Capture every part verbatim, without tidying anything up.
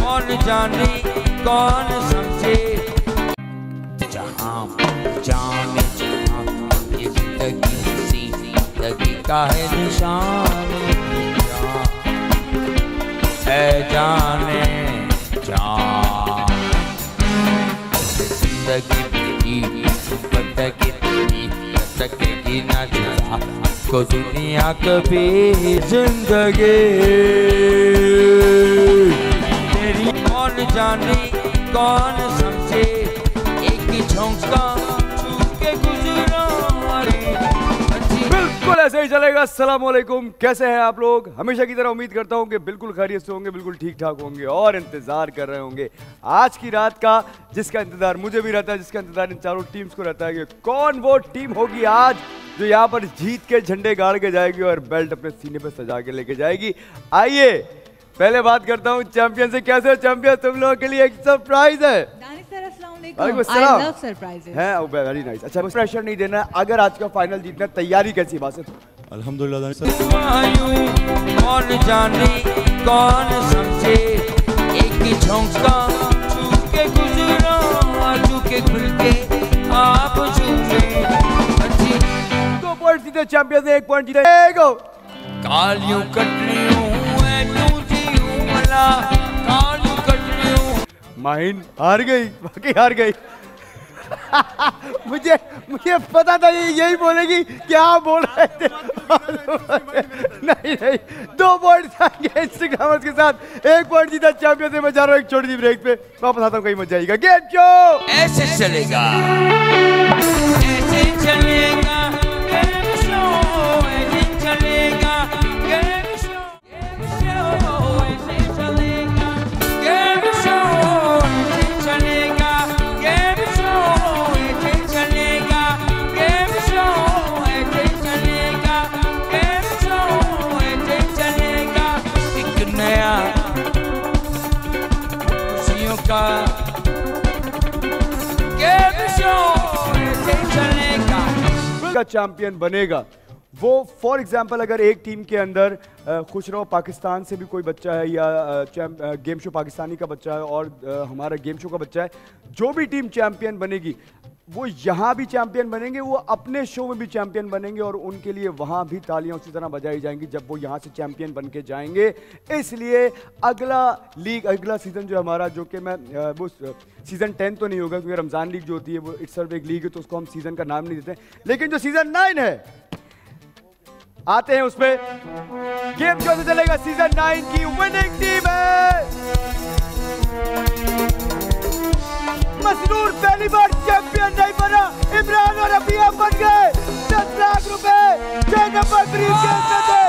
कौन जाने कौन समझे, जहाँ जाने जहाँ ये जिंदगी सी जिंदगी का है निशान, है जाने जान जिंदगी मेरी बंदगी तेरी सकेगी ना जुदा को दुनिया कभी, जिंदगी तेरी कौन जाने कौन समझे, एक झोंका छू के गुजरा। बिल्कुल ऐसे ही चलेगा। अस्सलाम वालेकुम, कैसे हैं आप लोग? हमेशा की तरह उम्मीद करता हूं कि बिल्कुल खैरियत से होंगे, बिल्कुल ठीक ठाक होंगे और इंतजार कर रहे होंगे आज की रात का, जिसका इंतजार मुझे भी रहता है, जिसका इंतजार इन चारों टीम्स को रहता है कि कौन वो टीम होगी आज जो यहाँ पर जीत के झंडे गाड़ के जाएगी और बेल्ट अपने सीने पर सजा के लेके जाएगी। आइए पहले बात करता हूँ चैंपियन से। कैसे हो चैंपियन? तुम लोगों के लिए एक सरप्राइज है। Very nice. अच्छा, प्रेशर नहीं देना है। अगर आज का फाइनल जीतना है, तैयारी कैसी? बात है अल्हम्दुलिल्लाह। कौन जाने कौन समझे, एक झोंका छू के गुजरा, छू के खुल के आप छूए। दो पॉइंट जीते चैंपियन ने, एक पॉइंट जीते। गो कालियों कटलियों मैं तुझी हूँ मला, कालियों कटलियों। माहिन हार गई, बाकी हार गई। मुझे मुझे पता था ये यही बोलेगी, क्या बोल रहे थे। नहीं नहीं, दो पॉइंट जाएंगे इंस्टाग्रामर्स के साथ, एक पॉइंट जीता चैंपियन से। मैं जा रहा हूँ एक छोटी सी ब्रेक पे, वापस आता हूँ, कहीं मत जाइएगा। गेम शो ऐसे चलेगा, ऐसे चलेगा गेम शो, ऐसे चलेगा गेम शो, गेम शो ऐसे चलेगा, गेम शो ऐसे चलेगा, गेम शो ऐसे चलेगा, गेम शो ऐसे चलेगा, गेम शो ऐसे चलेगा। एक नया खुशियों का गेम शो ऐसे चलेगा। का चैंपियन बनेगा वो, फॉर एग्जाम्पल अगर एक टीम के अंदर खुश रहो पाकिस्तान से भी कोई बच्चा है या गेम शो पाकिस्तानी का बच्चा है और आ, हमारा गेम शो का बच्चा है, जो भी टीम चैंपियन बनेगी वो यहाँ भी चैंपियन बनेंगे, वो अपने शो में भी चैंपियन बनेंगे और उनके लिए वहाँ भी तालियां उसी तरह बजाई जाएंगी जब वो यहाँ से चैंपियन बन के जाएंगे। इसलिए अगला लीग, अगला सीज़न जो हमारा, जो कि मैं वो सीज़न टेन तो नहीं होगा क्योंकि रमज़ान लीग जो होती है वो इट्स सिर्फ एक लीग है, तो उसको हम सीज़न का नाम नहीं देते, लेकिन जो सीज़न नाइन है आते हैं उसमें। गेम शो से चलेगा सीज़न नाइन की विनिंग टीम है मसरूर, पहली बार चैंपियन नहीं बना, इमरान और अबिया बन गए। दस लाख रुपए छह नंबर ब्रीफकेस में थे।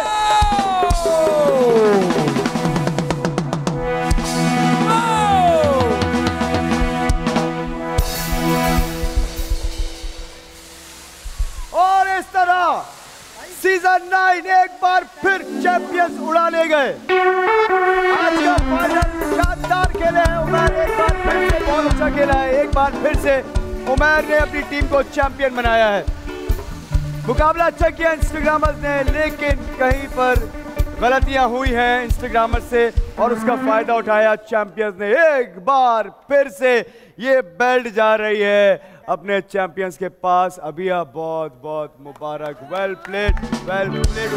और इस तरह सीजन नाइन एक बार फिर चैंपियंस उड़ाने गए। आज का फाइनल शानदार खेले हैं उमर, एक बार फिर से बहुत अच्छा खेला है। एक बार फिर से उमर ने अपनी टीम को चैंपियन बनाया है। मुकाबला अच्छा किया इंस्टाग्रामर्स ने, लेकिन कहीं पर गलतियां हुई हैं इंस्टाग्रामर्स से और उसका फायदा उठाया चैंपियंस ने। एक बार फिर से ये बेल्ट जा रही है अपने चैंपियंस के पास। अबिया बहुत बहुत मुबारक, वेल प्लेड, वेल प्लेड।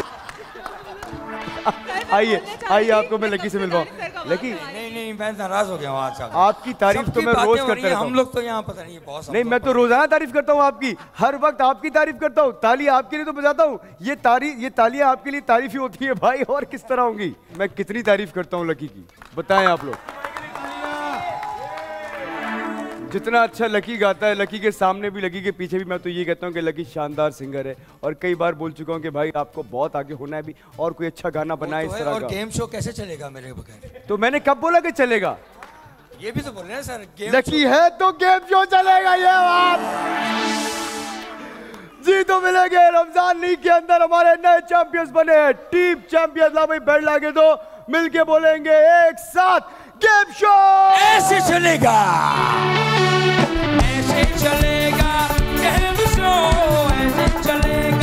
आइए आइए, आपको मैं लकी से मिलवाऊं। लकी नहीं नहीं, मैं नाराज हो गया हूँ आज। आपकी तारीफ तो मैं रोज करता रहता हूँ। हम लोग तो यहाँ पता नहीं बहुत। नहीं, मैं तो रोजाना तारीफ करता हूँ आपकी, हर वक्त आपकी तारीफ करता हूँ। ताली आपके लिए तो बजाता हूँ। ये तारीफ, ये तालियां आपके लिए तारीफ ही होती है भाई, और किस तरह होंगी। मैं कितनी तारीफ करता हूँ लकी की, बताएं आप लोग। जितना अच्छा लकी गाता है, लकी के सामने भी लकी के पीछे भी, मैं तो ये कहता हूँ कि लकी शानदार सिंगर है और कई बार बोल चुका हूँ कि भाई आपको बहुत आगे होना है भी और कोई अच्छा गाना बनाए इस तरह का। और गेम शो कैसे चलेगा मेरे बगैर? तो मैंने कब बोला कि चलेगा? ये भी तो बोल रहे हैं सर, गेम लकी है तो गेम शो चलेगा। ये बात जी तो मिलेंगे रमजान लीग के अंदर हमारे नए चैंपियंस बने हैं, टीम चैंपियंस। ला भाई बेल्ट लागे दो, मिलके बोलेंगे एक साथ, गेम शो ऐसे चलेगा, ऐसे चलेगा, गेम शो ऐसे चलेगा।